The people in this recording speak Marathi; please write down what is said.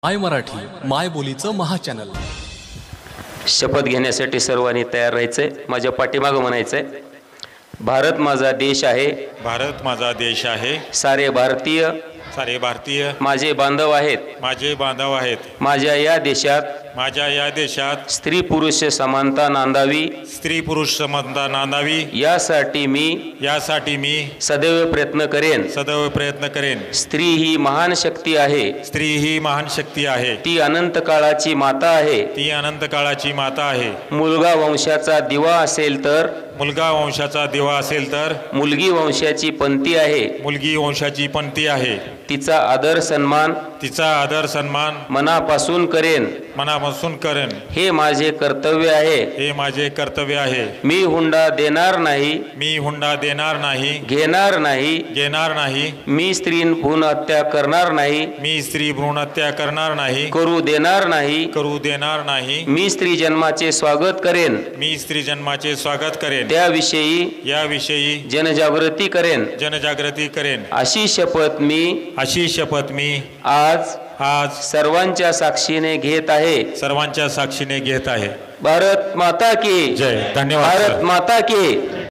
माय मराठी माय बोलीचं महाचॅनल. शपथ घेण्यासाठी सर्वांनी तयार राहायचंय. माझ्या पाठीमागं म्हणायचंय, भारत माझा देश आहे, भारत माझा देश आहे, सारे भारतीय सारे भारतीय माझे बांधव आहेत. माझे बांधव आहेत. माझ्या या देशात माझ्या या देशात स्त्री पुरुष समानता नांदावी, स्त्री पुरुष समानता नांदावी, यासाठी मी सदैव प्रयत्न करेन. सदैव प्रयत्न करेन. स्त्री ही महान शक्ती आहे, स्त्री ही महान शक्ती आहे, ती अनंत काळाची माता आहे. ती अनंत काळाची माता आहे. मुलगा वंशाचा दिवा असेल तर, मुलगा वंशाचा दिवा असेल तर, मुलगी वंशाची पंथी आहे. मुलगी वंशाची पंथी आहे. तिचा आदर सन्मान तिचा आदर सन्मान मनापासून करेन. मनापासून करेन. हे माझे कर्तव्य आहे. हे माझे कर्तव्य आहे. मी हुंडा देणार नाही, मी हुंडा देणार नाही, घेणार नाही. घेणार नाही. मी स्त्री भ्रूण हत्या करणार नाही, मी स्त्री भ्रूण हत्या करणार नाही, करू देणार नाही. करू देणार नाही. मी स्त्री जन्माचे स्वागत करेन, मी स्त्री जन्माचे स्वागत करेन. त्याविषयी याविषयी जनजागृती करेन. जनजागृती करेन. अशी शपथ मी आज सर्वांच्या साक्षीने घेत आहे. सर्वांच्या साक्षीने घेत आहे. भारत माता की जय. धन्यवाद. भारत माता की